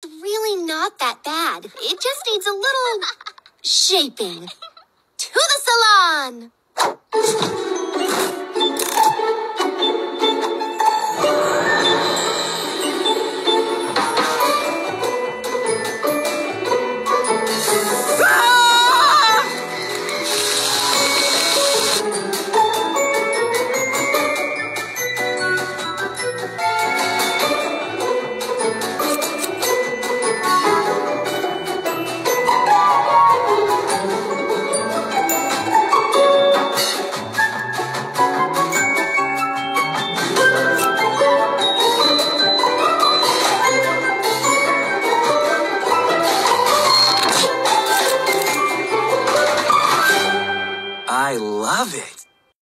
really not that bad. It just needs a little shaping. To the salon!